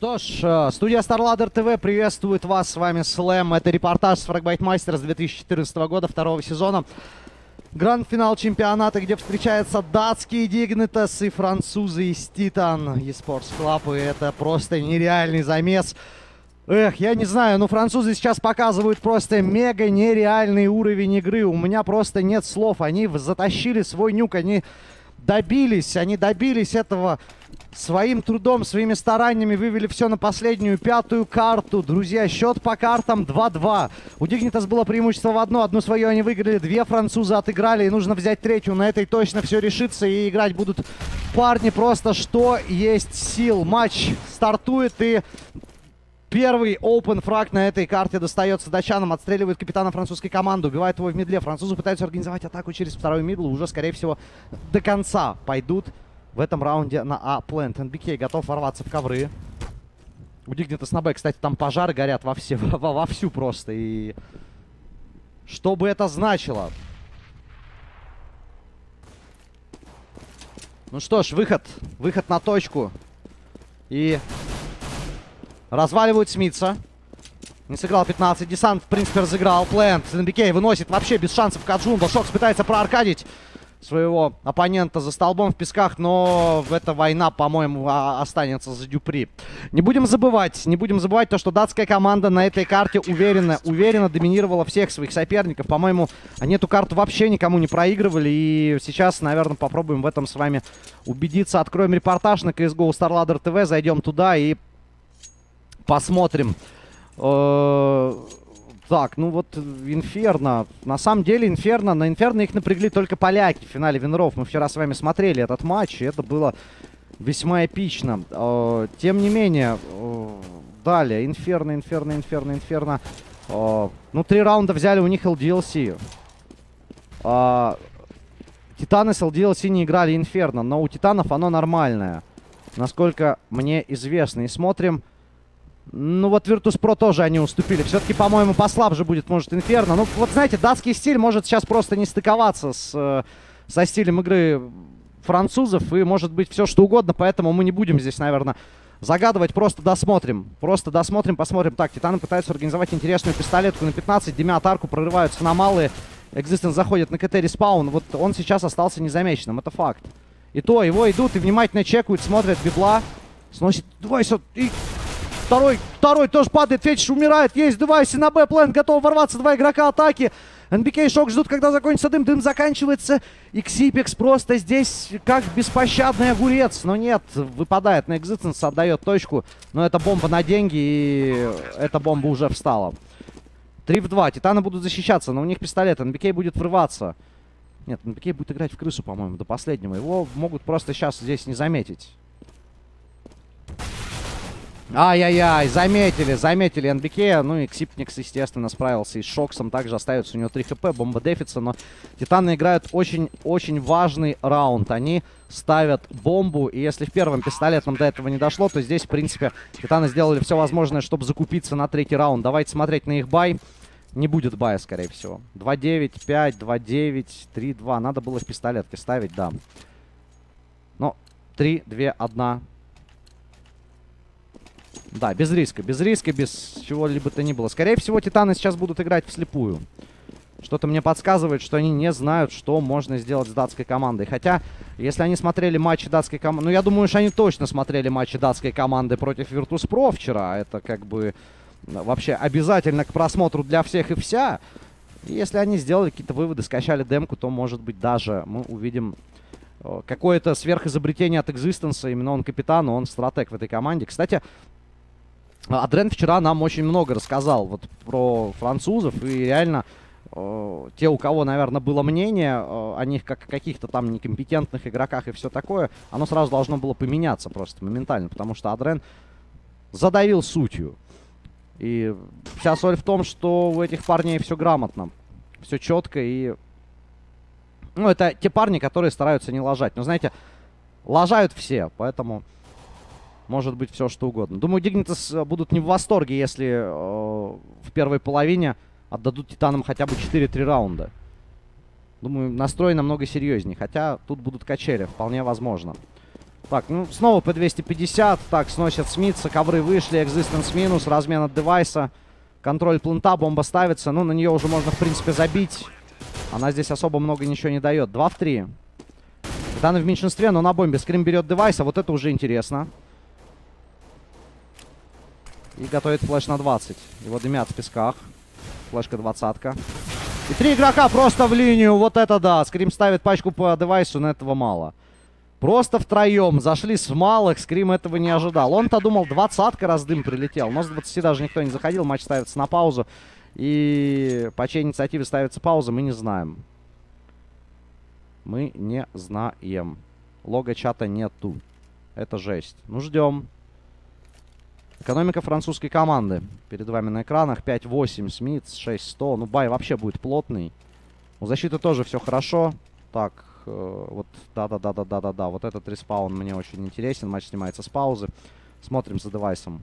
Что ж, студия StarLadder TV приветствует вас. С вами Слэм. Это репортаж с Fragmite Masters 2014 года, второго сезона. Гранд-финал чемпионата, где встречаются датские Dignitas и французы из Titan eSports Club. И это просто нереальный замес. Эх, я не знаю, но французы сейчас показывают просто мега нереальный уровень игры. У меня просто нет слов. Они затащили свой нюк, они добились этого своим трудом, своими стараниями, вывели все на последнюю, пятую карту. Друзья, счет по картам 2-2. У Dignitas было преимущество в одну свою они выиграли, две французы отыграли, и нужно взять третью. На этой точно все решится, и играть будут парни просто что есть сил. Матч стартует, и первый open фраг на этой карте достается датчанам. Отстреливает капитана французской команды, убивает его в мидле. Французы пытаются организовать атаку через второй мидл. Уже, скорее всего, до конца пойдут в этом раунде на А-плент. NBK готов ворваться в ковры. У Dignitas на Б, кстати, там пожары горят вовсю просто. И что бы это значило? Ну что ж, выход на точку. И разваливают Смитса. Не сыграл 15. Десант, в принципе, разыграл. Плент. NBK выносит вообще без шансов Каджунба. Шокс пытается проаркадить своего оппонента за столбом в песках, но эта война, по-моему, останется за Дюпри. Не будем забывать то, что датская команда на этой карте уверенно доминировала всех своих соперников. По-моему, они эту карту вообще никому не проигрывали. И сейчас, наверное, попробуем в этом с вами убедиться. Откроем репортаж на CSGO StarLadder TV, зайдем туда и посмотрим. Так, ну вот Инферно. На самом деле на Инферно их напрягли только поляки в финале Винров. Мы вчера с вами смотрели этот матч, и это было весьма эпично. Тем не менее, далее Инферно. Ну, 3 раунда взяли у них LDLC. Титаны с LDLC не играли Инферно, но у Титанов оно нормальное, насколько мне известно. И смотрим. Ну вот Virtus.pro тоже они уступили. Все-таки, по-моему, послабже будет, может, Инферно. Ну вот, знаете, датский стиль может сейчас просто не стыковаться со стилем игры французов. И может быть все что угодно, поэтому мы не будем здесь, наверное, загадывать. Просто досмотрим. Посмотрим. Так, Титаны пытаются организовать интересную пистолетку на 15. Димят арку, прорываются на малые. Экзистенс заходит на КТ респаун. Вот он сейчас остался незамеченным, это факт. И то, его идут и внимательно чекают, смотрят. Библа сносит девайс и... Второй тоже падает, Фетиш умирает, есть девайсы на Б-плент, готов ворваться, 2 игрока атаки. NBK и Шок ждут, когда закончится дым заканчивается. И Ксипекс просто здесь как беспощадный огурец. Но нет, выпадает на Экзистенс, отдает точку. Но это бомба на деньги, и эта бомба уже встала. 3 в 2, Титаны будут защищаться, но у них пистолет, NBK будет врываться. Нет, NBK будет играть в крысу, по-моему, до последнего. Его могут просто сейчас здесь не заметить. Ай-яй-яй, заметили NBK. Ну и Ксипникс, естественно, справился и с Шоксом. Также остается у него 3 хп, бомба дефится. Но Титаны играют очень важный раунд. Они ставят бомбу. И если в первом пистолетном до этого не дошло, то здесь, в принципе, Титаны сделали все возможное, чтобы закупиться на 3-й раунд. Давайте смотреть на их бай. Не будет бая, скорее всего. 2-9, 5, 2-9, 3-2. Надо было в пистолетке ставить, да. Но 3, 2, 1... Да, без риска, без чего-либо то ни было. Скорее всего, Титаны сейчас будут играть вслепую. Что-то мне подсказывает, что они не знают, что можно сделать с датской командой. Хотя, если они смотрели матчи датской команды... Ну, я думаю, что они точно смотрели матчи датской команды против Virtus.pro вчера. Это как бы вообще обязательно к просмотру для всех и вся. И если они сделали какие-то выводы, скачали демку, то, может быть, даже мы увидим какое-то сверхизобретение от Экзистенса. Именно он капитан, он стратег в этой команде. Кстати, Адрен вчера нам очень много рассказал вот про французов. И реально те, у кого, наверное, было мнение о них как о каких-то там некомпетентных игроках и все такое, оно сразу должно было поменяться просто моментально. Потому что Адрен задавил сутью. И вся соль в том, что у этих парней все грамотно, все четко. И ну, это те парни, которые стараются не лажать. Но, знаете, лажают все, поэтому... Может быть все что угодно. Думаю, Dignitas будут не в восторге, если в первой половине отдадут Титанам хотя бы 4-3 раунда. Думаю, настрой намного серьезнее. Хотя тут будут качели, вполне возможно. Так, ну, снова по 250. Так, сносят Смитса, ковры вышли, экзистенс минус, размен от девайса. Контроль плента, бомба ставится. Ну, на нее уже можно, в принципе, забить. Она здесь особо много ничего не дает. 2 в 3. Титаны в меньшинстве, но на бомбе. Скрим берет девайса, вот это уже интересно. И готовит флеш на 20. Его дымят в песках. Флешка 20-ка. И 3 игрока просто в линию. Вот это да. Скрим ставит пачку по девайсу, но этого мало. Просто втроем зашли с малых. Скрим этого не ожидал. Он-то думал, 20-ка раздым прилетел. Но с 20 даже никто не заходил. Матч ставится на паузу. И по чьей инициативе ставится пауза, мы не знаем. Мы не знаем. Лого чата нету. Это жесть. Ну, ждем. Экономика французской команды. Перед вами на экранах. 5-8. Смитс. 6-100. Ну, бай вообще будет плотный. У защиты тоже все хорошо. Так. Вот, да-да-да-да-да-да-да. Вот этот респаун мне очень интересен. Матч снимается с паузы. Смотрим за девайсом.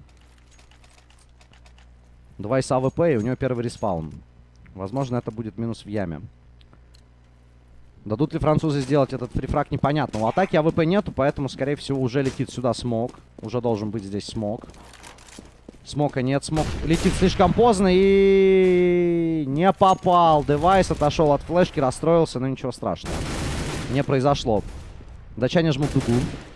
Девайс АВП, и у него первый респаун. Возможно, это будет минус в яме. Дадут ли французы сделать этот фрифраг, непонятно. У атаки АВП нету, поэтому, скорее всего, уже летит сюда смог. Уже должен быть здесь смог. Смока нет, смог летит слишком поздно и не попал. Девайс отошел от флешки, расстроился, но ничего страшного не произошло. Датчане жмут дугу.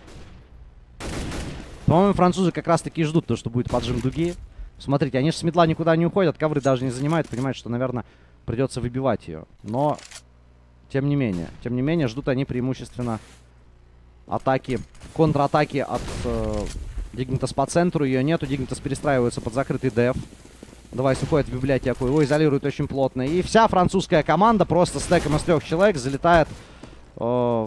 По-моему, французы как раз-таки ждут то, что будет поджим дуги. Смотрите, они же с медла никуда не уходят, ковры даже не занимают. Понимают, что, наверное, придется выбивать ее. Но, тем не менее, ждут они преимущественно атаки, контратаки от Дигнитас по центру. Ее нету, Дигнитас перестраивается под закрытый деф. Девайс уходит в библиотеку, его изолируют очень плотно. И вся французская команда просто стеком из 3 человек залетает в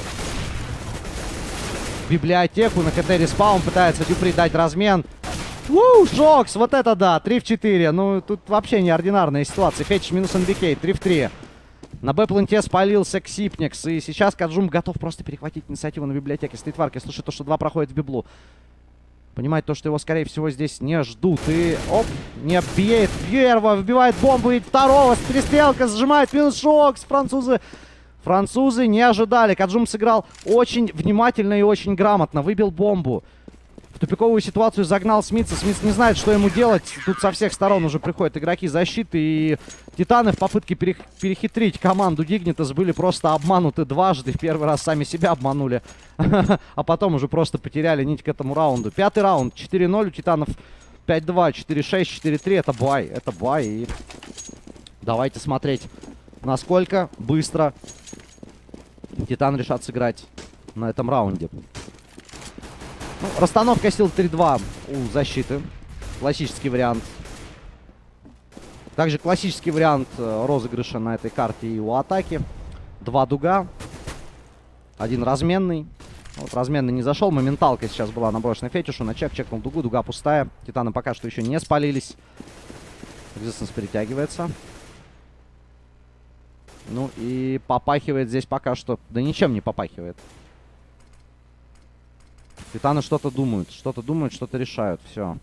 библиотеку. На КТ респаун пытается Дюпри дать размен. Шокс, вот это да, 3 в 4. Ну, тут вообще неординарная ситуация. Фетич минус НБК, 3 в 3. На Б-планте спалился Ксипникс. И сейчас Каджум готов просто перехватить инициативу на библиотеке. Стритварк, если слушает то, что 2 проходит в библу. Понимает то, что его, скорее всего, здесь не ждут. И, оп, не бьет первого, вбивает бомбу. И второго, перестрелка, сжимает минус Шокс. Французы не ожидали. Каджум сыграл очень внимательно и очень грамотно. Выбил бомбу. В тупиковую ситуацию загнал Смитса. Смитс не знает, что ему делать. Тут со всех сторон уже приходят игроки защиты. И Титаны в попытке перехитрить команду Дигнитас были просто обмануты дважды. В первый раз сами себя обманули. А потом уже просто потеряли нить к этому раунду. 5-й раунд. 4-0 у Титанов. 5-2, 4-6, 4-3. Это бай. Это бай. И давайте смотреть, насколько быстро Титан решат сыграть на этом раунде. Ну, расстановка сил 3-2 у защиты. Классический вариант. Также классический вариант розыгрыша на этой карте и у атаки. 2 дуга. 1 разменный. Вот разменный не зашел. Моменталка сейчас была наброшена Фетишу. На чекнул дугу. Дуга пустая. Титаны пока что еще не спалились. Экзистенс перетягивается. Ну и попахивает здесь пока что. Да ничем не попахивает. Титаны что-то думают, что-то решают. Все.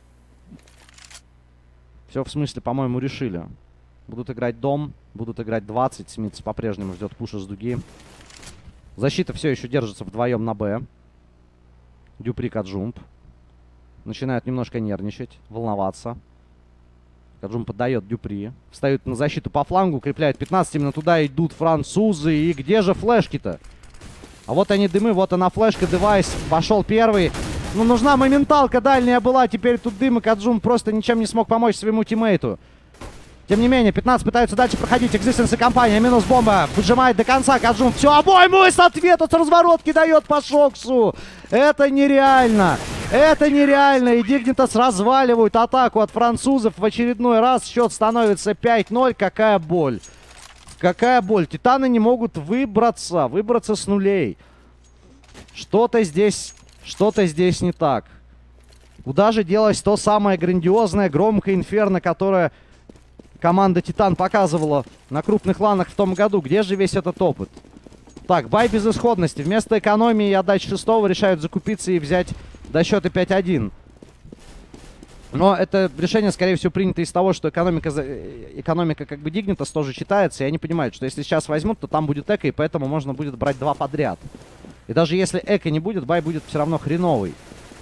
Все в смысле, по-моему, решили. Будут играть дом, будут играть 20. Смитс по-прежнему ждет пуша с дуги. Защита все еще держится вдвоем на Б. Дюпри, Каджумп. Начинают немножко нервничать, волноваться. Каджумп поддает Дюпри. Встают на защиту по флангу, укрепляют 15. Именно туда идут французы. И где же флешки-то? А вот они дымы, вот она флешка, девайс. Пошел первый. Ну, нужна моменталка, дальняя была. Теперь тут дым, и Каджум просто ничем не смог помочь своему тиммейту. Тем не менее, 15 пытаются дальше проходить. Экзистенс и компания. Минус бомба. Выжимает до конца Каджум. Все, обойму с ответа с разворотки дает по Шоксу. Это нереально. Это нереально. И Дигнитас разваливают атаку от французов в очередной раз. Счет становится 5-0. Какая боль. Какая боль. Титаны не могут выбраться с нулей. Что-то здесь не так. Куда же делось то самое грандиозное, громкое инферно, которое команда Титан показывала на крупных ланах в том году? Где же весь этот опыт? Так, бай безысходности. Вместо экономии и отдачи 6-го решают закупиться и взять до счета 5-1. Но это решение, скорее всего, принято из того, что экономика как бы Дигнитас тоже читается. И они понимают, что если сейчас возьмут, то там будет эко, и поэтому можно будет брать 2 подряд. И даже если эко не будет, бай будет все равно хреновый.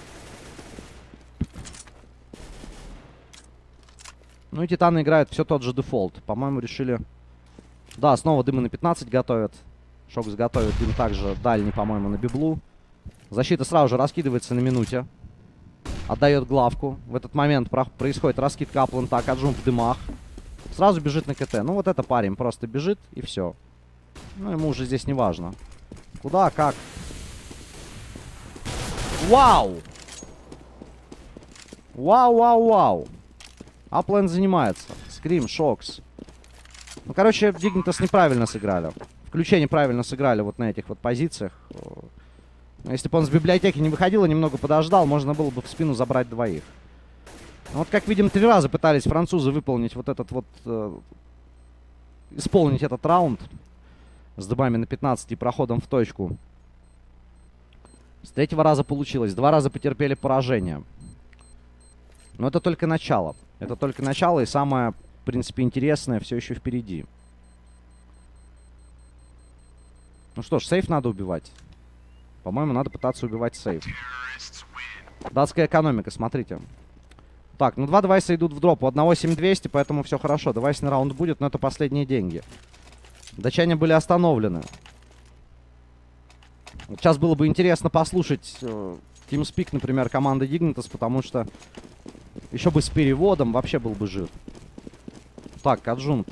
Ну и титаны играют все тот же дефолт. По-моему, решили... Да, снова дымы на 15 готовят. Шокс готовит дым также дальний, по-моему, на библу. Защита сразу же раскидывается на минуте. Отдает главку. В этот момент происходит раскидка апланта. Каджун в дымах. Сразу бежит на КТ. Ну вот это парень просто бежит и все. Ну ему уже здесь не важно. Куда, как. Вау! Вау, вау, вау. Аплент занимается. Скрим, Шокс. Ну, короче, Дигнитас неправильно сыграли. В ключе неправильно сыграли вот на этих вот позициях. Если бы он с библиотеки не выходил и немного подождал, можно было бы в спину забрать двоих. Но вот, как видим, 3 раза пытались французы выполнить вот этот вот... исполнить этот раунд. С дымами на 15 и проходом в точку. С 3-го раза получилось. 2 раза потерпели поражение. Но это только начало. Это только начало, и самое, в принципе, интересное все еще впереди. Ну что ж, сейф надо убивать. По-моему, надо пытаться убивать сейф. Датская экономика, смотрите. Так, ну 2 девайса идут в дроп. У одного 7200, поэтому все хорошо. Девайсный раунд будет, но это последние деньги. Датчане были остановлены. Вот сейчас было бы интересно послушать TeamSpeak, например, команды Dignitas, потому что еще бы с переводом вообще был бы жир. Так, Каджун.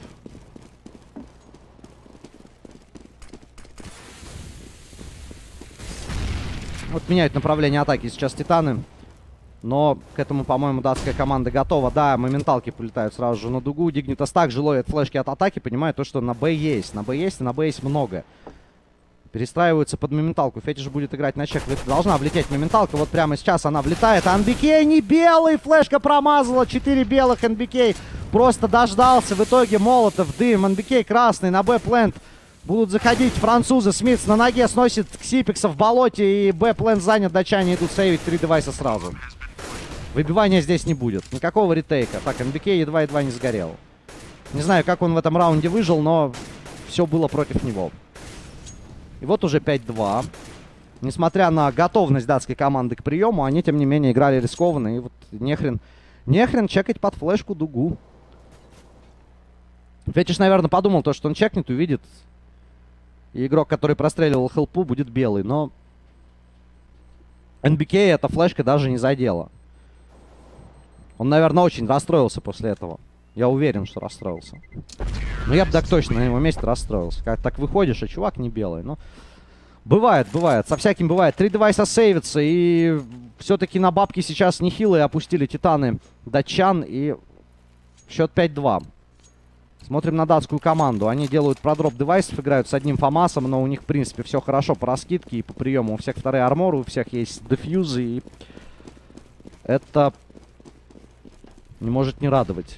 Вот меняют направление атаки сейчас титаны. Но к этому, по-моему, датская команда готова. Да, моменталки полетают сразу же на дугу. Dignitas также ловит флешки от атаки, понимает то, что на Б есть. На Б есть, и на Б есть много. Перестраиваются под моменталку. Фетиш будет играть на чек. Должна влететь моменталка. Вот прямо сейчас она влетает. НБК не белый. Флешка промазала. 4 белых. НБК просто дождался. В итоге Молотов, дым. НБК красный. На Б-плент будут заходить французы. Смитс на ноге сносит Ксипикса в болоте. И Б-плент занят. Датчане идут сейвить 3 девайса сразу. Выбивания здесь не будет. Никакого ретейка. Так, НБК едва-едва не сгорел. Не знаю, как он в этом раунде выжил, но все было против него. И вот уже 5-2. Несмотря на готовность датской команды к приему, они, тем не менее, играли рискованно. И вот нехрен чекать под флешку дугу. Фетиш, наверное, подумал, то, что он чекнет, увидит. И игрок, который простреливал хелпу, будет белый. Но НБК эта флешка даже не задела. Он, наверное, очень расстроился после этого. Я уверен, что расстроился. Но я бы так точно на его месте расстроился. Как так выходишь, а чувак не белый. Ну, бывает, бывает. Со всяким бывает. 3 девайса сейвятся. И все-таки на бабки сейчас нехилые опустили титаны датчан. И счет 5-2. Смотрим на датскую команду. Они делают продроп девайсов, играют с одним фамасом. Но у них, в принципе, все хорошо по раскидке и по приему. У всех вторые арморы, у всех есть дефьюзы. И это не может не радовать.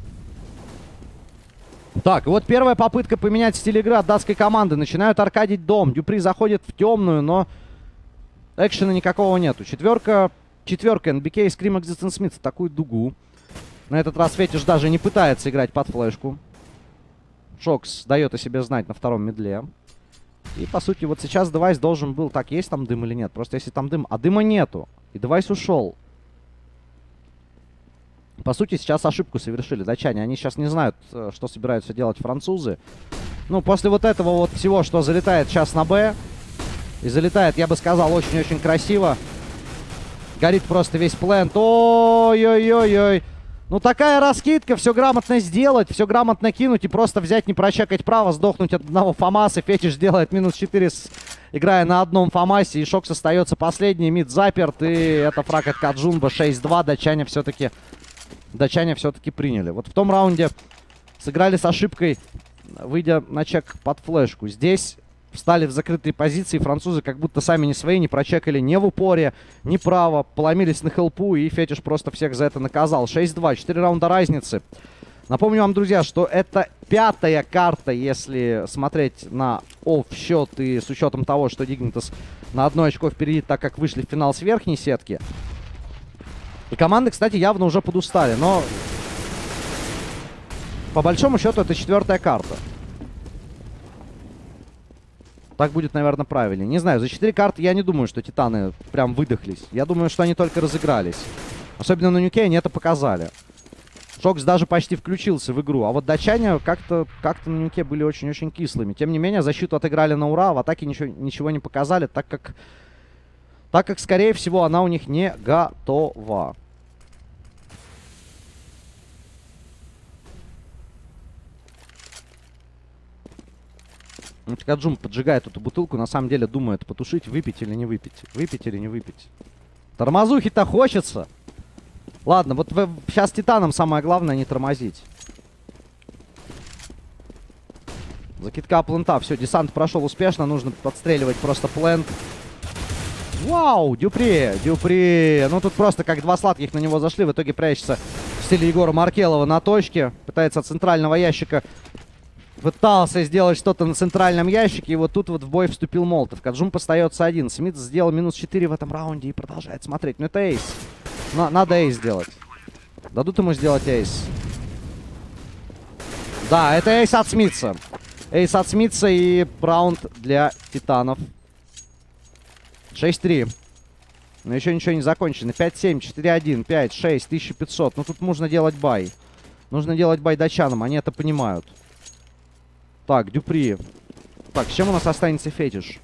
Так, и вот первая попытка поменять стиль игры от датской команды. Начинают аркадить дом. Дюпри заходит в темную, но экшена никакого нету. Четверка НБК и Scream Existence Smith атакуют дугу. На этот раз Фетиш даже не пытается играть под флешку. Шокс дает о себе знать на втором мидле. И, по сути, вот сейчас девайс должен был... Так, есть там дым или нет? Просто если там дым... А дыма нету. И девайс ушел. По сути, сейчас ошибку совершили датчане. Они сейчас не знают, что собираются делать французы. Ну, после вот этого вот всего, что залетает сейчас на Б. И залетает, я бы сказал, очень-очень красиво. Горит просто весь плент. Ой-ой-ой-ой. Ну, такая раскидка. Все грамотно сделать, все грамотно кинуть. И просто взять, не прочекать право, сдохнуть от одного фамаса. Фетиш делает минус 4, играя на одном фамасе. И Шокс остается последний. Мид заперт. И это фраг от Каджунба. 6-2. Датчане все-таки приняли. Вот в том раунде сыграли с ошибкой, выйдя на чек под флешку. Здесь встали в закрытые позиции. Французы как будто сами не свои, не прочекали ни в упоре, ни право. Поломились на хелпу, и Фетиш просто всех за это наказал. 6-2, 4 раунда разницы. Напомню вам, друзья, что это 5-я карта, если смотреть на офф-счет и с учетом того, что Dignitas на 1 очко впереди, так как вышли в финал с верхней сетки. И команды, кстати, явно уже подустали, но по большому счету это 4-я карта. Так будет, наверное, правильнее. Не знаю, за 4 карты я не думаю, что титаны прям выдохлись. Я думаю, что они только разыгрались. Особенно на нюке они это показали. Шокс даже почти включился в игру. А вот датчане как-то на нюке были очень-очень кислыми. Тем не менее, защиту отыграли на ура. В атаке ничего не показали, так как, скорее всего, она у них не готова. Каджун поджигает эту бутылку, на самом деле думает, потушить, выпить или не выпить. Выпить или не выпить. Тормозухи-то хочется. Ладно, вот сейчас титанам самое главное не тормозить. Закидка плента. Все, десант прошел успешно. Нужно подстреливать просто плент. Вау, Дюпри. Ну тут просто как два сладких на него зашли. В итоге прячется в стиле Егора Маркелова на точке. Пытается от центрального ящика. Пытался сделать что-то на центральном ящике. И вот тут вот в бой вступил Молотов. Каджун остается один. Смит сделал минус 4 в этом раунде и продолжает смотреть. Ну это эйс. Надо эйс сделать. Дадут ему сделать эйс. Да, это эйс от Смитса. Эйс от Смитса и раунд для титанов. 6-3. Но еще ничего не закончено. 5-7, 4-1, 5-6, 1500. Ну тут нужно делать бай. Нужно делать бай датчанам. Они это понимают. Так, Дюпри. Так, с чем у нас останется Фетиш?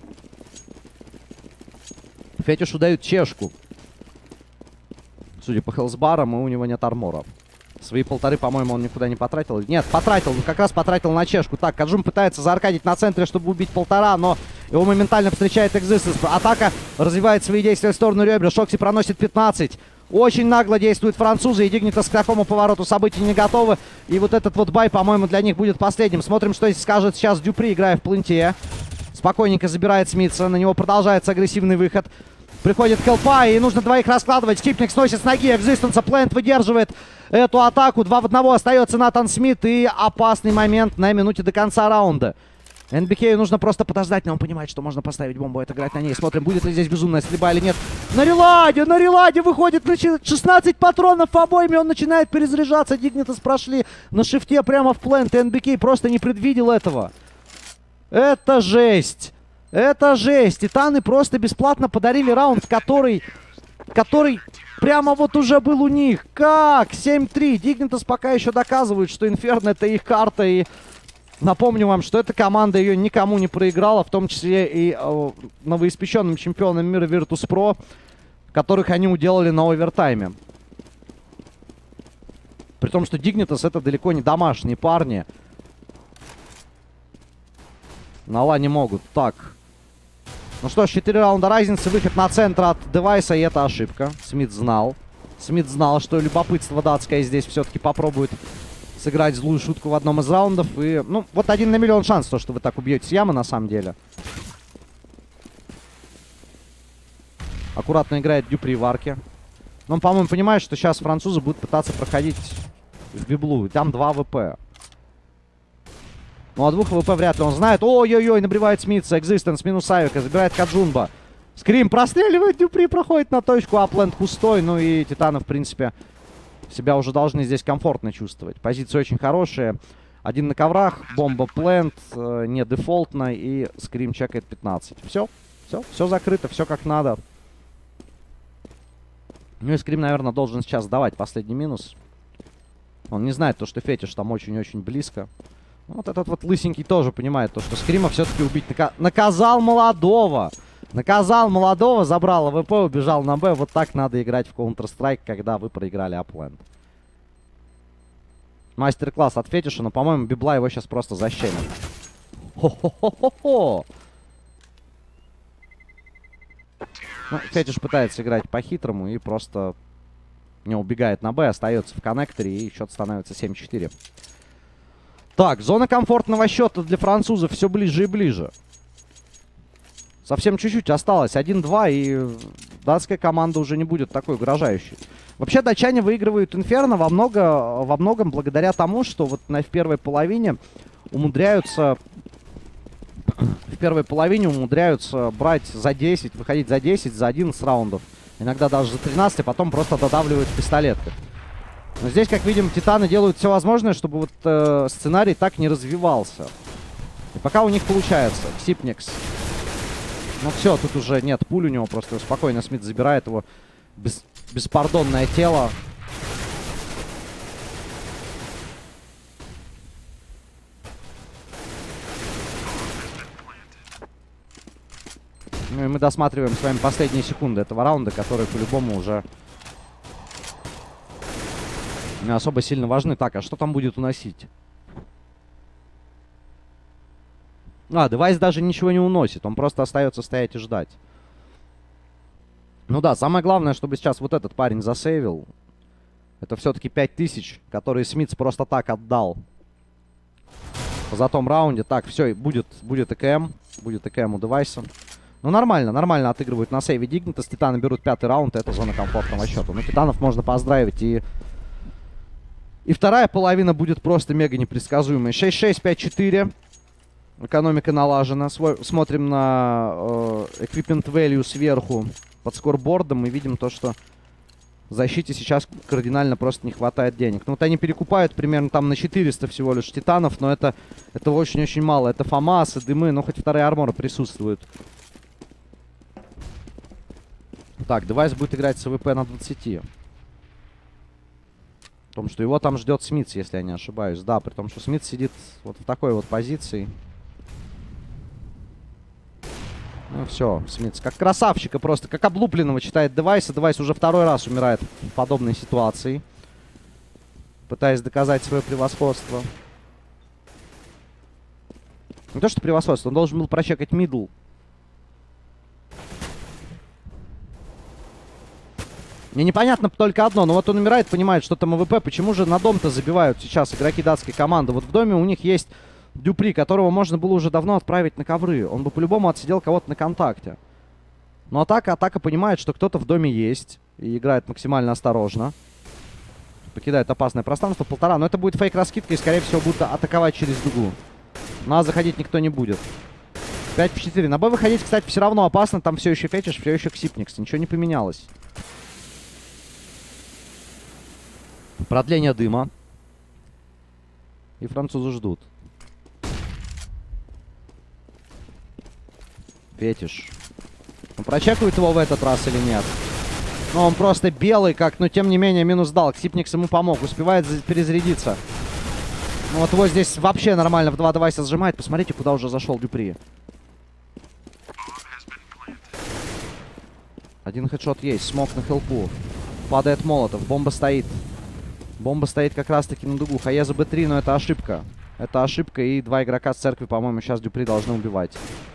Фетишу дают чешку. Судя по хелсбарам, и у него нет армора. Свои 1,5, по-моему, он никуда не потратил. Нет, потратил. Он как раз потратил на чешку. Так, Каджун пытается зааркадить на центре, чтобы убить 1,5, но его моментально встречает Экзистенс. Атака развивает свои действия в сторону ребра. Шокси проносит 15. Очень нагло действуют французы. И Дигнитас к такому повороту событий не готовы. И вот этот вот бай, по-моему, для них будет последним. Смотрим, что скажет сейчас Дюпри, играя в пленте. Спокойненько забирает Смитса. На него продолжается агрессивный выход. Приходит Келпа, и нужно двоих раскладывать. Скипник сносит с ноги, Экзистенса, Плент выдерживает эту атаку. 2 в 1 остается Натан Смит. И опасный момент на минуте до конца раунда. НБК нужно просто подождать, но он понимает, что можно поставить бомбу и отыграть на ней. Смотрим, будет ли здесь безумная стрельба или нет. На реладе выходит на 16 патронов в обойме. Он начинает перезаряжаться. Дигнитас прошли на шифте прямо в Плент. И НБК просто не предвидел этого. Это жесть. Это жесть. Титаны просто бесплатно подарили раунд, который прямо вот уже был у них. Как? 7-3. Дигнитас пока еще доказывают, что Инферно это их карта. И напомню вам, что эта команда ее никому не проиграла, в том числе и новоиспеченным чемпионам мира Virtus.pro, которых они уделали на овертайме. При том, что Дигнитас это далеко не домашние парни. На лане могут. Так. Ну что ж, 4 раунда разницы. Выход на центр от девайса, и это ошибка. Смит знал. Смит знал, что любопытство датское здесь все-таки попробует сыграть злую шутку в одном из раундов. И, ну, вот 1 на миллион шанс, то, что вы так убьете с ямы, на самом деле. Аккуратно играет Дюпри в арке. Но он, по-моему, понимает, что сейчас французы будут пытаться проходить в библу. Там 2 ВП. Ну, а 2 ВП вряд ли он знает. Ой-ой-ой, набривает Смитса. Экзистенс минус Авика. Забирает Каджунба. Скрим простреливает. Дюпри проходит на точку. Апленд пустой. Ну и Титаны, в принципе, себя уже должны здесь комфортно чувствовать. Позиции очень хорошие. 1 на коврах. Бомба Плент. Не дефолтно. И Скрим чекает 15. Все закрыто. Все как надо. Ну и Скрим, наверное, должен сейчас сдавать последний минус. Он не знает то, что Фетиш там очень-очень близко. Вот этот вот лысенький тоже понимает то, что Скрима все-таки убить. Наказал молодого. Наказал молодого, забрал АВП, убежал на Б. Вот так надо играть в Counter-Strike, когда вы проиграли Апленд. Мастер-класс от Фетиша, но, по-моему, Библа его сейчас просто защемит. Хо-хо-хо-хо-хо! Ну, Фетиш пытается играть по-хитрому и просто не убегает на Б, остается в коннекторе, и счет становится 7-4. Так, зона комфортного счета для французов все ближе и ближе. Совсем чуть-чуть осталось. 1-2, и датская команда уже не будет такой угрожающей. Вообще, датчане выигрывают Инферно во многом благодаря тому, что вот в первой половине умудряются... В первой половине умудряются брать за 10, выходить за 10, за 11 раундов. Иногда даже за 13, а потом просто додавливают пистолеты. Но здесь, как видим, Титаны делают все возможное, чтобы вот сценарий так не развивался. И Пока у них получается. Ксипникс. Ну все, тут уже нет пуль у него. Просто спокойно Смит забирает его. Беспардонное тело. Ну и мы досматриваем с вами последние секунды этого раунда, которые по-любому уже не особо сильно важны. Так, а что там будет уносить? Девайс даже ничего не уносит. Он просто остается стоять и ждать. Ну да, самое главное, чтобы сейчас вот этот парень засейвил. Это все-таки 5000, которые Смитс просто так отдал за том раунде. Так, все, будет ЭКМ. Будет ЭКМ у девайса. Ну, нормально отыгрывают на сейве Дигнитас. Титаны берут 5-й раунд, это зона комфортного счета. Ну, Титанов можно поздравить. И вторая половина будет просто мега непредсказуемой. 6-6, 5-4. Экономика налажена. Смотрим на equipment value сверху под скорбордом. Мы видим то, что защите сейчас кардинально просто не хватает денег. Ну, вот они перекупают примерно там на 400 всего лишь Титанов, но это очень-очень мало. Это фамасы, дымы, но хоть вторые арморы присутствуют. Так, девайс будет играть с АВП на 20. В том, что его там ждет Смитс, если я не ошибаюсь. Да, при том, что Смитс сидит вот в такой вот позиции. Ну все, Смитс как красавчика просто, как облупленного читает девайса. Девайс уже второй раз умирает в подобной ситуации, пытаясь доказать свое превосходство. Не то, что превосходство, он должен был прочекать мидл. Мне непонятно только одно, но вот он умирает, понимает, что там АВП. Почему же на дом-то забивают сейчас игроки датской команды? Вот в доме у них есть Дюпри, которого можно было уже давно отправить на ковры. Он бы по-любому отсидел кого-то на контакте. Но атака понимает, что кто-то в доме есть. И играет максимально осторожно. Покидает опасное пространство. 1,5. Но это будет фейк-раскидка и, скорее всего, будут атаковать через дугу. Но заходить никто не будет. 5-4. На бой выходить, кстати, все равно опасно. Там все еще фетиш, все еще Ксипникс. Ничего не поменялось. Продление дыма. И французы ждут. Фетиш. Он прочекает его в этот раз или нет? Ну, он просто белый, как, но тем не менее минус дал. Ксипникс ему помог. Успевает перезарядиться. Ну, вот его здесь вообще нормально в 2 девайса сжимает. Посмотрите, куда уже зашел Дюпри. Один хедшот есть. Смок на хелпу. Падает молотов. Бомба стоит. Бомба стоит как раз-таки на дугу. Хаеза Б3, но это ошибка. Это ошибка, и 2 игрока с церкви, по-моему, сейчас Дюпри должны убивать.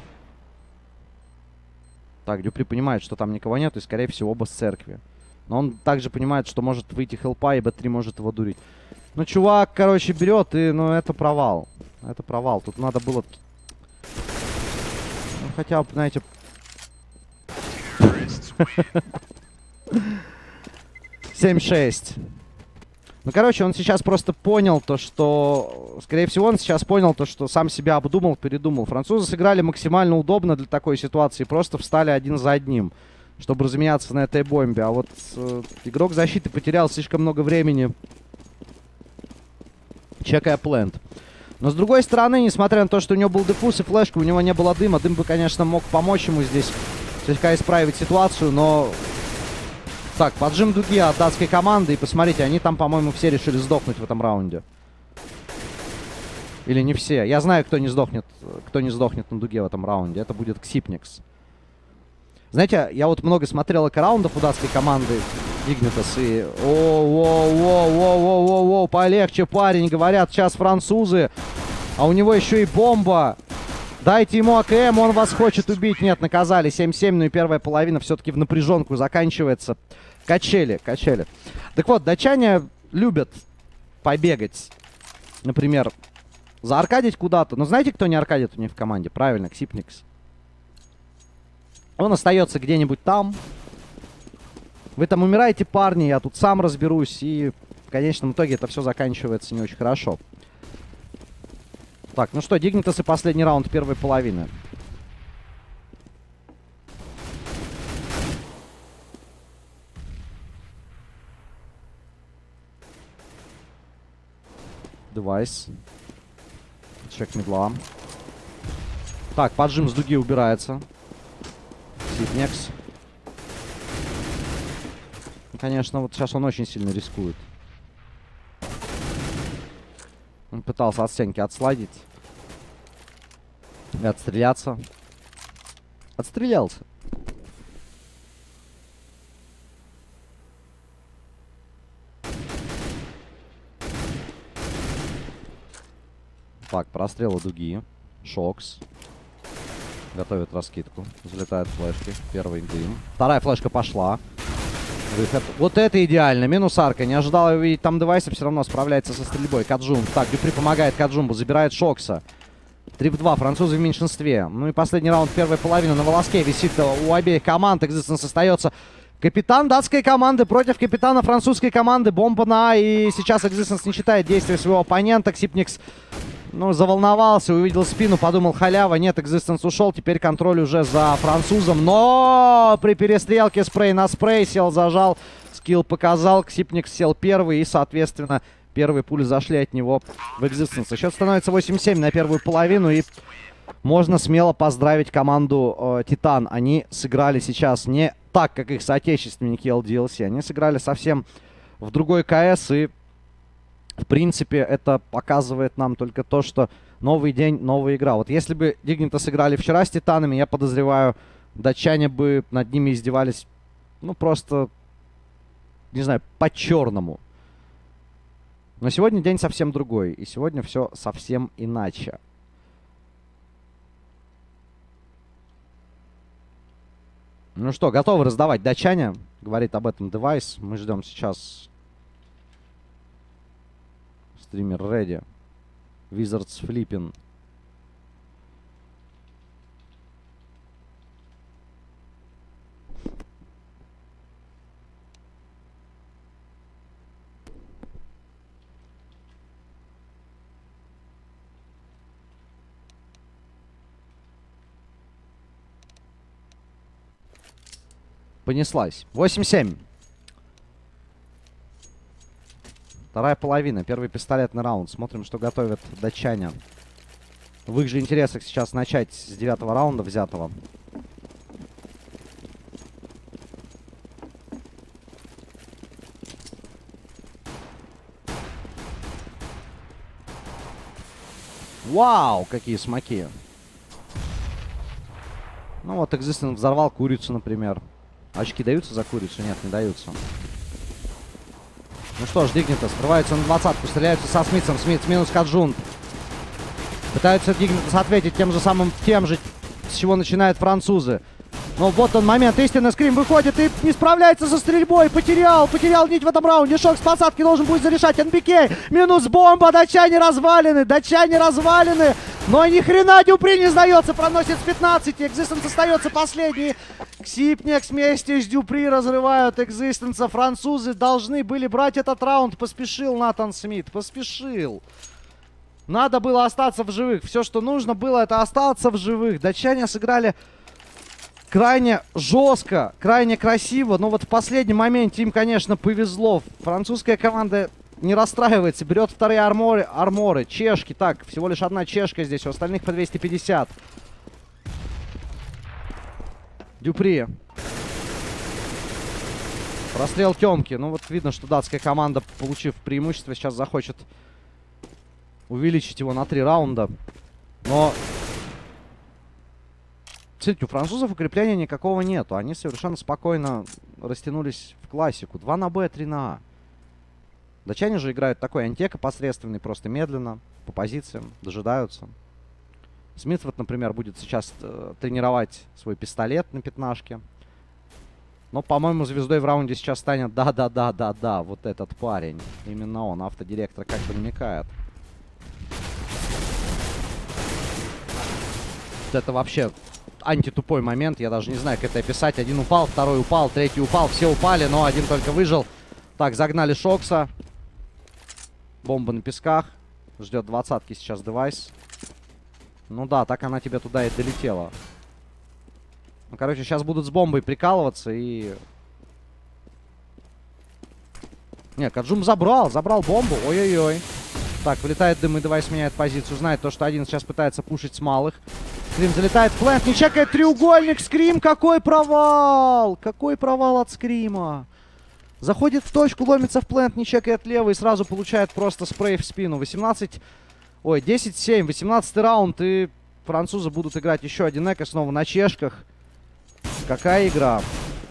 Так, Дюпри понимает, что там никого нет, и, скорее всего, оба с церкви. Но он также понимает, что может выйти хелпа, и Б3 может его дурить. Ну, чувак, короче, берет, и, ну, это провал. Это провал. Тут надо было... Ну, хотя бы, знаете... 7-6. Ну, короче, он сейчас просто понял то, что... Скорее всего, он сейчас понял то, что сам себя обдумал, передумал. Французы сыграли максимально удобно для такой ситуации. Просто встали один за одним, чтобы разменяться на этой бомбе. А вот игрок защиты потерял слишком много времени, чекая плент. Но, с другой стороны, несмотря на то, что у него был дефуз и флешка, у него не было дыма. Дым бы, конечно, мог помочь ему здесь слегка исправить ситуацию, но... Так, поджим дуги от датской команды. И посмотрите, они там, по-моему, все решили сдохнуть в этом раунде. Или не все. Я знаю, кто не сдохнет на дуге в этом раунде. Это будет Ксипникс. Знаете, я вот много смотрел эко-раундов у датской команды Дигнитас. И... О, полегче, парень. Говорят, сейчас французы. А у него еще и бомба. Дайте ему АКМ, он вас хочет убить. Нет, наказали. 7-7, ну и первая половина все-таки в напряженку заканчивается. Качели. Так вот, датчане любят побегать. Например, зааркадить куда-то. Но знаете, кто не аркадит у них в команде? Правильно, Ксипникс. Он остается где-нибудь там. Вы там умираете, парни, я тут сам разберусь. И в конечном итоге это все заканчивается не очень хорошо. Так, ну что, Дигнитас и последний раунд первой половины. Девайс. Чек мидла. Так, поджим с дуги убирается. Сипнекс. Конечно, вот сейчас он очень сильно рискует. Он пытался от стенки отсладить. И отстреляться. Отстрелялся. Так, прострелы дуги. Шокс. Готовит раскидку. Взлетают флешки. Первый дым. Вторая флешка пошла. Выход. Вот это идеально. Минус арка. Не ожидал увидеть там девайса. Все равно справляется со стрельбой. Каджум. Так, Дюпри помогает Каджумбу. Забирает Шокса. 3 в 2. Французы в меньшинстве. Ну и последний раунд первой половины на волоске висит у обеих команд. Экзистенс остается. Капитан датской команды против капитана французской команды. Бомба на А. И сейчас Экзистенс не читает действия своего оппонента. Ксипникс, ну, заволновался, увидел спину, подумал: халява. Нет, Экзистенс ушел. Теперь контроль уже за французом. Но при перестрелке спрей на спрей сел, зажал. Скилл показал. Ксипникс сел первый. И, соответственно, первые пули зашли от него в Экзистенс. Счет становится 8-7 на первую половину. И можно смело поздравить команду Титан. Они сыграли сейчас не так, как их соотечественники LDLC. Они сыграли совсем в другой КС. И, в принципе, это показывает нам только то, что новый день, новая игра. Вот если бы Dignitas сыграли вчера с Титанами, я подозреваю, датчане бы над ними издевались, ну, просто, не знаю, по-черному. Но сегодня день совсем другой. И сегодня все совсем иначе. Ну что, готовы раздавать датчане? Говорит об этом девайс. Мы ждем сейчас. Стример ready. Wizards flipping. Понеслась. 8-7. Вторая половина. Первый пистолетный раунд. Смотрим, что готовят датчане. В их же интересах сейчас начать с 9-го раунда взятого. Вау, какие смоки. Ну вот, Экзистенс взорвал курицу, например. Очки даются за курицу? Нет, не даются. Ну что ж, Dignitas срываются на 20-ку, стреляются со Смитсом. Смитс минус Каджун. Пытаются Dignitas ответить тем же, с чего начинают французы. Но вот он момент, истинно, Скрим выходит и не справляется со стрельбой. Потерял нить в этом раунде. Шок с посадки должен будет зарешать. НБК минус бомба, датчане развалины. Но ни хрена Дюпри не сдается, проносит с 15. Экзистенс остается последний. Ксипнекс вместе с Дюпри разрывают Экзистенса. Французы должны были брать этот раунд. Поспешил Натан Смит, поспешил. Надо было остаться в живых. Все, что нужно было, это остаться в живых. Датчане сыграли крайне жестко, крайне красиво. Но вот в последний момент им, конечно, повезло. Французская команда не расстраивается. Берет вторые арморы. Чешки. Так, всего лишь одна чешка здесь. У остальных по 250. Дюпри. Прострел Тёмки. Ну вот видно, что датская команда, получив преимущество, сейчас захочет увеличить его на 3 раунда. Но смотрите, у французов укрепления никакого нету. Они совершенно спокойно растянулись в классику. 2 на Б, 3 на А. Датчане же играют такой антека посредственный, просто медленно, по позициям, дожидаются. Смит, вот, например, будет сейчас тренировать свой пистолет на пятнашке. Но, по-моему, звездой в раунде сейчас станет да, вот этот парень. Именно он, автодиректор, как бы намекает. Вот это вообще антитупой момент, я даже не знаю, как это описать. Один упал, второй упал, третий упал, все упали, но один только выжил. Так, загнали Шокса. Бомба на песках. Ждет 20-ки сейчас девайс. Ну да, так она тебе туда и долетела. Ну, короче, сейчас будут с бомбой прикалываться и... Не, Каджум забрал бомбу. Ой-ой-ой. Так, вылетает дым, и девайс меняет позицию. Знает то, что один сейчас пытается пушить с малых. Скрим залетает в плент, не чекает треугольник. Скрим, какой провал! Какой провал от Скрима. Заходит в точку, ломится в плент, не чекает левый и сразу получает просто спрей в спину. 18... Ой, 10-7, 18-й раунд, и французы будут играть еще один эко снова на чешках. Какая игра?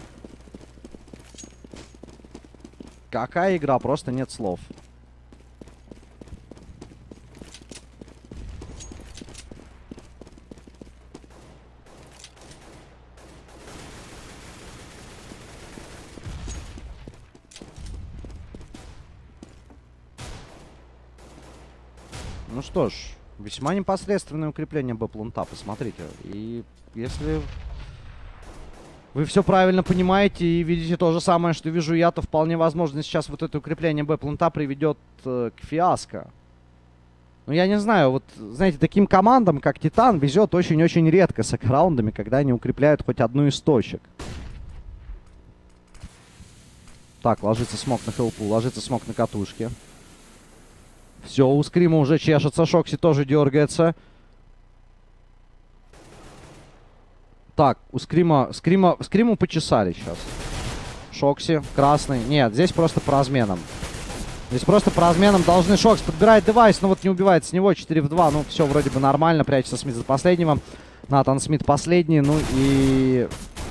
Какая игра? Просто нет слов. Ну что ж, весьма непосредственное укрепление Б-плента, посмотрите. И если вы все правильно понимаете и видите то же самое, что вижу я, то вполне возможно сейчас вот это укрепление Б-плента приведет к фиаско. Ну я не знаю, вот знаете, таким командам, как Титан, везет очень-очень редко с эко-раундами, когда они укрепляют хоть одну из точек. Так, ложится смок на хелпу, ложится смок на катушке. Все, у Скрима уже чешется. Шокси тоже дергается. Так, у Скриму почесали сейчас. Шокси, красный. Нет, здесь просто по разменам. Здесь просто по разменам должны... Шокс подбирает девайс, но вот не убивает с него. 4 в 2. Ну, все вроде бы нормально. Прячется Смит за последнего. Натан Смит последний. Ну и...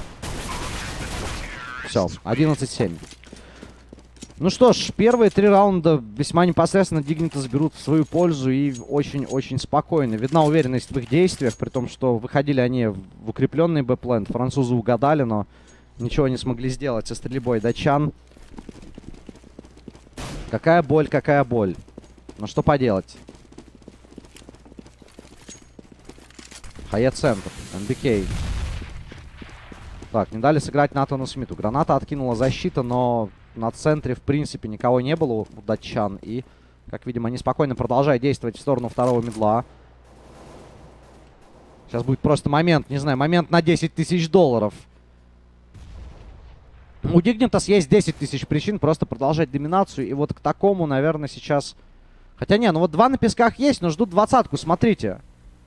Все, 11-7. Ну что ж, первые 3 раунда весьма непосредственно Дигниты заберут в свою пользу и очень-очень спокойно. Видна уверенность в их действиях, при том, что выходили они в укрепленный Б-плент. Французы угадали, но ничего не смогли сделать со стрельбой датчан. Какая боль, какая боль. Но что поделать. Хае-центр, НБК. Так, не дали сыграть Натану Смиту. Граната откинула защита, но... На центре, в принципе, никого не было у датчан. И, как видим, они спокойно продолжают действовать в сторону второго мидла. Сейчас будет просто момент, не знаю, момент на 10 тысяч долларов. У Дигнитас есть 10 тысяч причин просто продолжать доминацию. И вот к такому, наверное, сейчас... Хотя не, ну вот 2 на песках есть, но ждут 20-ку, смотрите.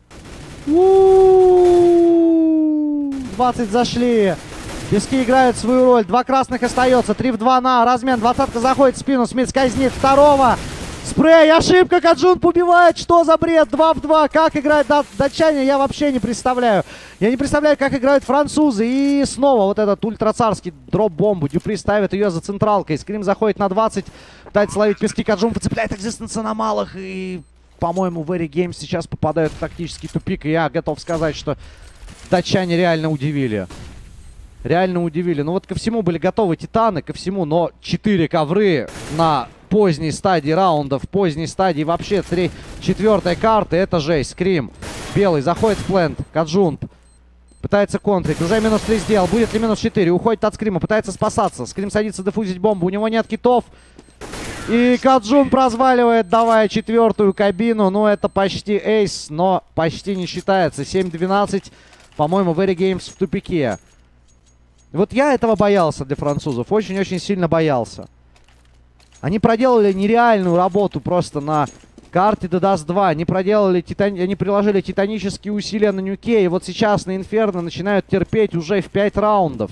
20 зашли. Пески играют свою роль. 2 красных остается. 3 в 2 на размен. 20-ка заходит в спину. Смит скользнит. Второго. Спрей. Ошибка. Каджунп убивает. Что за бред? 2 в 2. Как играют датчане, я вообще не представляю. Я не представляю, как играют французы. И снова вот этот ультрацарский дроп-бомбу. Дюпри ставит ее за централкой. Скрим заходит на 20. Пытается ловить пески. Каджунп цепляет экзистенса на малых. И, по-моему, Very Games сейчас попадают в тактический тупик. И я готов сказать, что датчане реально удивили. Реально удивили. Ну вот ко всему были готовы Титаны, ко всему. Но 4 ковры на поздней стадии раундов, поздней стадии вообще 4-я карты. Это жесть. Скрим. Белый заходит в плент. Каджунп пытается контрить. Уже минус 3 сделал. Будет ли минус 4? Уходит от Скрима. Пытается спасаться. Скрим садится дефузить бомбу. У него нет китов. И Каджунп разваливает, давая 4-ю кабину. Ну это почти эйс, но почти не считается. 7-12. По-моему, Very Games в тупике. Вот я этого боялся для французов. Очень-очень сильно боялся. Они проделали нереальную работу просто на карте DDoS 2. Они приложили титанические усилия на нюке. И вот сейчас на Инферно начинают терпеть уже в 5 раундов.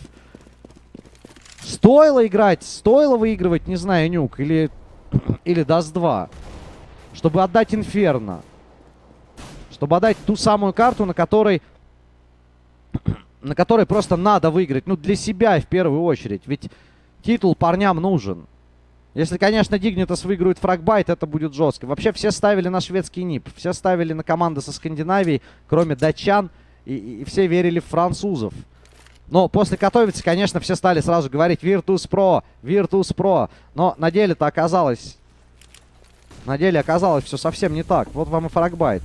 Стоило играть, стоило выигрывать, не знаю, нюк или DDoS 2. Чтобы отдать Инферно. Чтобы отдать ту самую карту, на которой просто надо выиграть. Ну, для себя в первую очередь. Ведь титул парням нужен. Если, конечно, Дигнитас выиграет фрагбайт, это будет жестко. Вообще все ставили на шведский нип. Все ставили на команды со Скандинавии, кроме датчан. И все верили в французов. Но после Катовицы, конечно, все стали сразу говорить Virtus.pro, Virtus.pro. Но на деле-то оказалось... На деле оказалось все совсем не так. Вот вам и фрагбайт.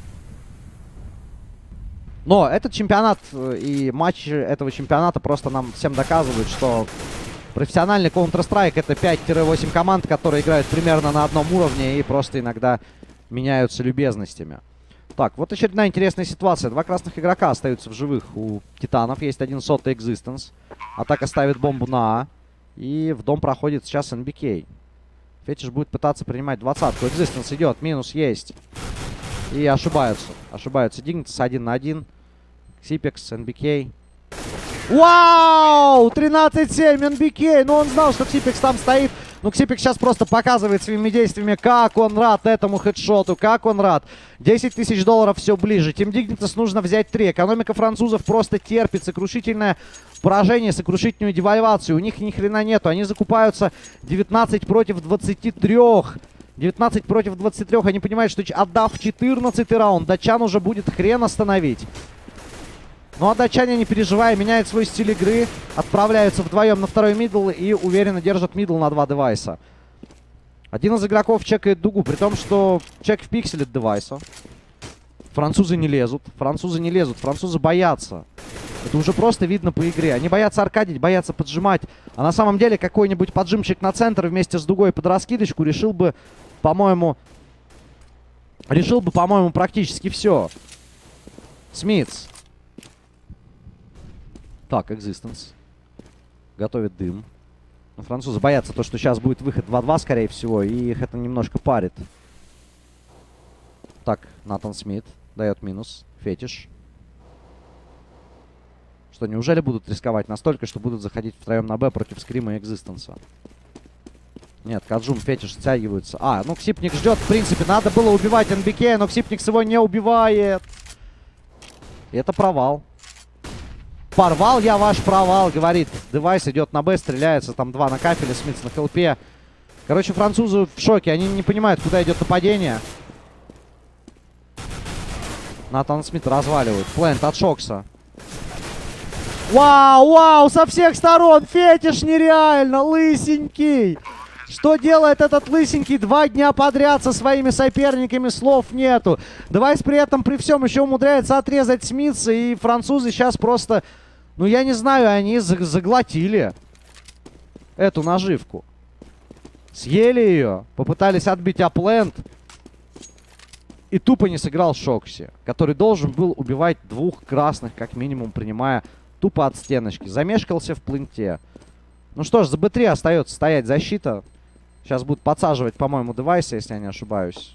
Но этот чемпионат и матчи этого чемпионата просто нам всем доказывают, что профессиональный Counter-Strike — это 5-8 команд, которые играют примерно на одном уровне и просто иногда меняются любезностями. Так, вот очередная интересная ситуация. 2 красных игрока остаются в живых у Титанов. Есть 1 сотый Existence. Атака ставит бомбу на А. И в дом проходит сейчас NBK. Фетиш будет пытаться принимать 20-ку. Existence идет, минус есть. И ошибаются. Ошибаются Dignitas 1 на 1. Xypex, NBK. Вау! 13-7 NBK. Ну, он знал, что Xypex там стоит. Ну, Xypex сейчас просто показывает своими действиями, как он рад этому хедшоту, как он рад. 10 тысяч долларов все ближе. Team Dignitas нужно взять 3. Экономика французов просто терпит сокрушительное поражение, сокрушительную девальвацию. У них ни хрена нету. Они закупаются 19 против 23. 19 против 23. Они понимают, что отдав 14-й раунд, датчан уже будет хрен остановить. Ну а датчане, не переживая, меняют свой стиль игры. Отправляются вдвоем на второй мидл и уверенно держат мидл на 2 девайса. Один из игроков чекает дугу, при том, что чек в пикселе от девайса. Французы не лезут. Французы не лезут. Французы боятся. Это уже просто видно по игре. Они боятся аркадить, боятся поджимать. А на самом деле какой-нибудь поджимчик на центр вместе с дугой под раскидочку решил бы, по-моему, практически все. Смитс. Так, Existence. Готовит дым. Но французы боятся то, что сейчас будет выход 2-2, скорее всего. И их это немножко парит. Так, Натан Смит дает минус. Фетиш. Что, неужели будут рисковать настолько, что будут заходить втроем на Б против Скрима и Экзистенса? Нет, Каджум, Фетиш стягиваются. А, ну Ксипник ждет. В принципе, надо было убивать НБК, но Ксипник его не убивает. И это провал. Порвал я ваш провал, говорит. Девайс идет на Б, стреляется. Там 2 на кафеле, Смитс на хелпе. Короче, французы в шоке. Они не понимают, куда идет нападение. Натан Смит разваливают. Плент от Шокса. Вау, вау, со всех сторон. Фетиш нереально, лысенький. Что делает этот лысенький 2 дня подряд со своими соперниками, слов нету. Девайс при этом, при всем, еще умудряется отрезать Смитса. И французы сейчас просто, ну я не знаю, они заглотили эту наживку. Съели ее, попытались отбить аплент. И тупо не сыграл Шокси, который должен был убивать 2 красных, как минимум, принимая тупо от стеночки. Замешкался в пленте. Ну что ж, за Б3 остается стоять защита. Сейчас будут подсаживать, по-моему, девайсы, если я не ошибаюсь.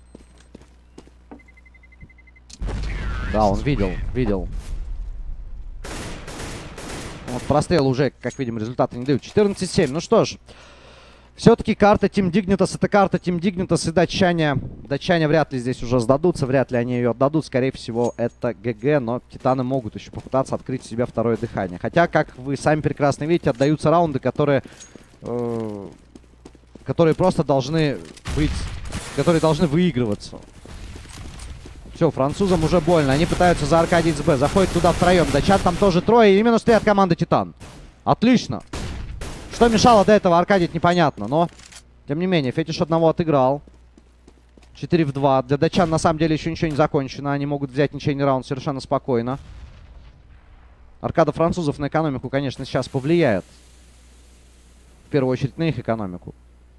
Да, он видел. Вот прострел уже, как видим, результаты не дают. 14-7. Ну что ж. Все-таки карта Team Dignitas, это карта Team Dignitas, и датчане. Датчане вряд ли здесь уже сдадутся, вряд ли они ее отдадут. Скорее всего, это ГГ, но титаны могут еще попытаться открыть себе второе дыхание. Хотя, как вы сами прекрасно видите, отдаются раунды, которые просто должны быть, которые должны выигрываться. Все, французам уже больно. Они пытаются зааркадить с Б. Заходят туда втроем. Датчан там тоже трое. И минус 3 от команды Титан. Отлично. Что мешало до этого аркадить, непонятно. Но, тем не менее, Фетиш одного отыграл. 4 в 2. Для датчан, на самом деле, еще ничего не закончено. Они могут взять ничейный раунд совершенно спокойно. Аркада французов на экономику, конечно, сейчас повлияет. В первую очередь, на их экономику.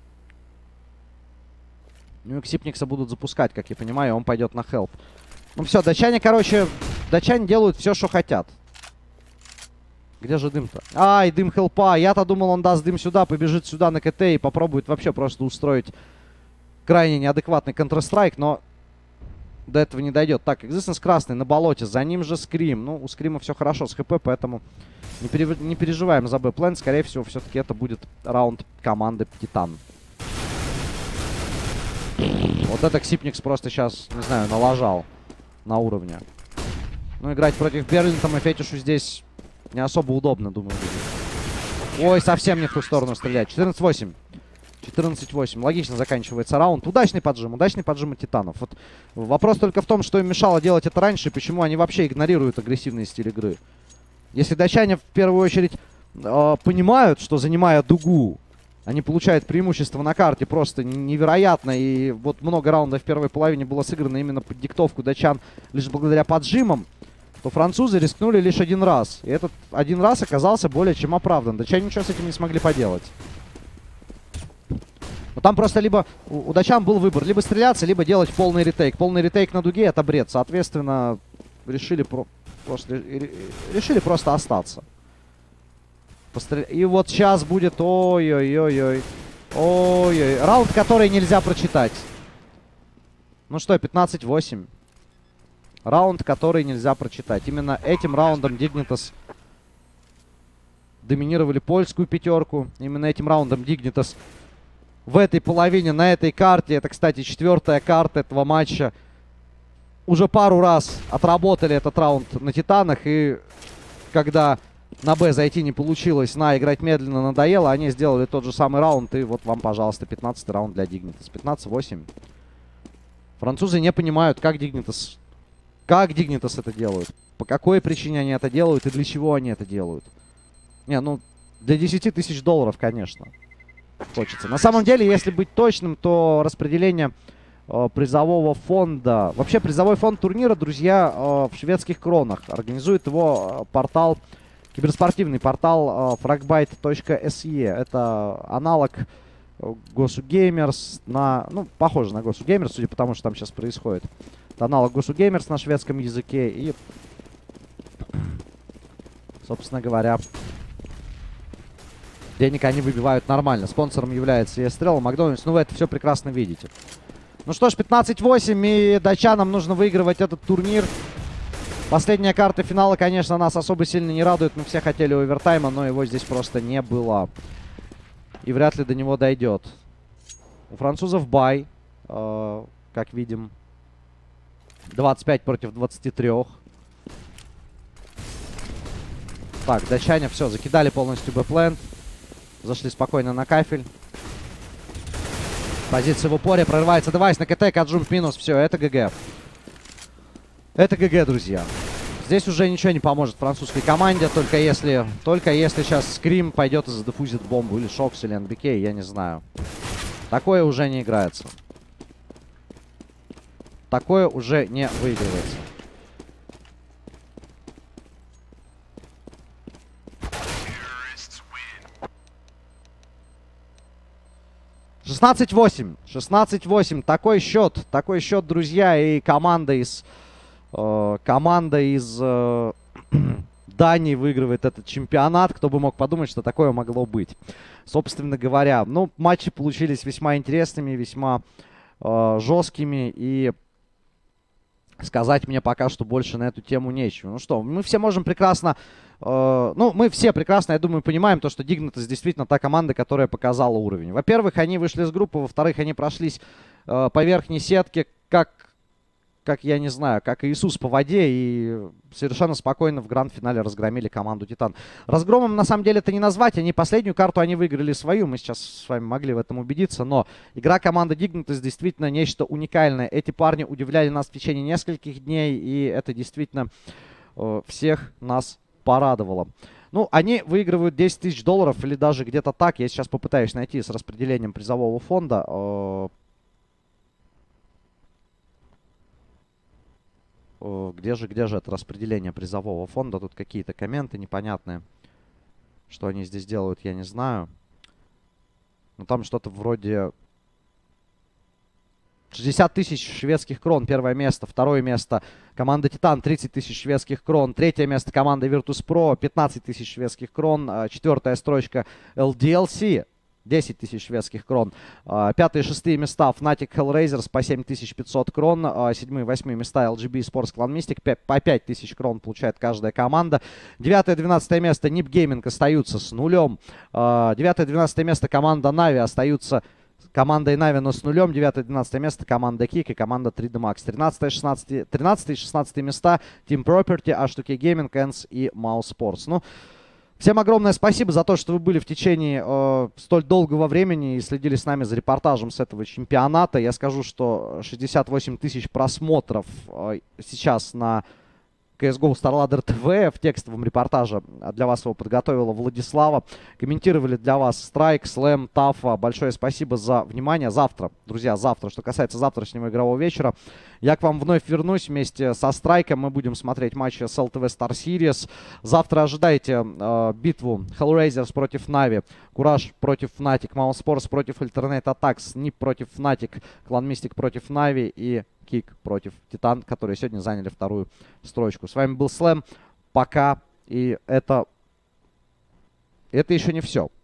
Ну и Ксипникса будут запускать, как я понимаю, он пойдет на хелп. Ну все, датчане, короче, датчане делают все, что хотят. Где же дым-то? Ай, дым хелпа. Я-то думал, он даст дым сюда, побежит сюда на КТ и попробует вообще просто устроить крайне неадекватный Counter-Strike, но до этого не дойдет. Так, Existence красный на болоте, за ним же Скрим. Ну, у Скрима все хорошо с ХП, поэтому не переживаем за Б-план. Скорее всего, все-таки это будет раунд команды Титан. Вот это Ксипникс просто сейчас, не знаю, налажал на уровне. Ну, играть против Берлинтона и Фетишу здесь не особо удобно, думаю, будет. Ой, совсем не в ту сторону стрелять. 14-8. 14-8. Логично заканчивается раунд. Удачный поджим от Титанов. Вот вопрос только в том, что им мешало делать это раньше, и почему они вообще игнорируют агрессивный стиль игры. Если датчане в первую очередь понимают, что занимая дугу, они получают преимущество на карте просто невероятно. И вот много раундов в первой половине было сыграно именно под диктовку датчан лишь благодаря поджимам, то французы рискнули лишь один раз. И этот один раз оказался более чем оправдан. Датчане ничего с этим не смогли поделать. Но там просто либо у датчан был выбор, либо стреляться, либо делать полный ретейк. Полный ретейк на дуге — это бред. Соответственно, решили просто остаться. И вот сейчас будет... Ой-ой-ой-ой. Ой-ой. Раунд, который нельзя прочитать. Ну что, 15-8. Раунд, который нельзя прочитать. Именно этим раундом Dignitas доминировали польскую пятерку. Именно этим раундом Dignitas в этой половине, на этой карте, это, кстати, 4-я карта этого матча, уже пару раз отработали этот раунд на Титанах. И когда на Б зайти не получилось, на играть медленно надоело, они сделали тот же самый раунд. И вот вам, пожалуйста, 15-й раунд для Dignitas. 15-8. Французы не понимают, как Dignitas это делают. По какой причине они это делают и для чего они это делают. Не, ну, для 10 тысяч долларов, конечно, хочется. На самом деле, если быть точным, то распределение призового фонда... Вообще, призовой фонд турнира, друзья, в шведских кронах. Организует его портал, киберспортивный портал fragbyte.se. Это аналог Gosu Gamers ну, похоже на Gosu Gamers, судя по тому, что там сейчас происходит. Это аналог Gosu Gamers на шведском языке. И, собственно говоря, денег они выбивают нормально. Спонсором является ESL, Макдональдс. Ну, вы это все прекрасно видите. Ну что ж, 15-8, и датчанам нужно выигрывать этот турнир. Последняя карта финала, конечно, нас особо сильно не радует. Мы все хотели овертайма, но его здесь просто не было. И вряд ли до него дойдет. У французов бай, как видим. 25 против 23. Так, датчане все, закидали полностью бэплэнд. Зашли спокойно на кафель. Позиция в упоре, прорывается девайс на КТ, каджумп минус. Все, это ГГ. Это ГГ, друзья. Здесь уже ничего не поможет французской команде, только если сейчас Скрим пойдет и задефузит бомбу. Или Шокс, или НБК, я не знаю. Такое уже не играется. Такое уже не выигрывается. 16-8. 16-8. Такой счет, друзья. И команда из Дании выигрывает этот чемпионат. Кто бы мог подумать, что такое могло быть. Собственно говоря, ну, матчи получились весьма интересными, весьма жесткими. И сказать мне пока что больше на эту тему нечего. Ну что, мы все можем прекрасно... мы все прекрасно, я думаю, понимаем то, что Dignitas действительно та команда, которая показала уровень. Во-первых, они вышли с группы. Во-вторых, они прошлись по верхней сетке, как я не знаю, как Иисус по воде, и совершенно спокойно в гранд-финале разгромили команду Титан. Разгромом, на самом деле, это не назвать. Они последнюю карту они выиграли свою. Мы сейчас с вами могли в этом убедиться. Но игра команды Dignitas действительно нечто уникальное. Эти парни удивляли нас в течение нескольких дней, и это действительно всех нас порадовало. Ну, они выигрывают 10 тысяч долларов или даже где-то так. Я сейчас попытаюсь найти с распределением призового фонда. Где же это распределение призового фонда? Тут какие-то комменты непонятные. Что они здесь делают, я не знаю. Но там что-то вроде 60 тысяч шведских крон, первое место. Второе место команда Титан, 30 тысяч шведских крон. Третье место команда Virtus.pro, 15 тысяч шведских крон. Четвертая строчка LDLC, 10 тысяч шведских крон. Пятые и шестые места Fnatic Hellraisers по 7500 крон. Седьмые и восьмые места LGB Sports Clan Mystic по 5000 крон получает каждая команда. Девятое и 12 место Nip Gaming остаются с нулем. Девятое и 12 место команда Na'Vi остаются командой Na'Vi, но с нулем. 9-12 место команда Kick и команда 3D Max. 13 и 16 места Team Property, H2K Gaming, ENCE и Mouse Sports. Ну, всем огромное спасибо за то, что вы были в течение столь долгого времени и следили с нами за репортажем с этого чемпионата. Я скажу, что 68 тысяч просмотров сейчас на CSGO StarLadder TV в текстовом репортаже. Для вас его подготовила Владислава. Комментировали для вас Страйк, Слэм, Тафа. Большое спасибо за внимание. Завтра, друзья, завтра, что касается завтрашнего игрового вечера, я к вам вновь вернусь вместе со Страйком. Мы будем смотреть матчи с LTV Star Series. Завтра ожидайте битву Hellraisers против Na'Vi, Кураж против Fnatic, Mouse Sports против Alternate Attacks, NiP против Fnatic, Clan Mystic против Na'Vi и Kick против Титан, которые сегодня заняли вторую строчку. С вами был Слэм. Пока. И это еще не все.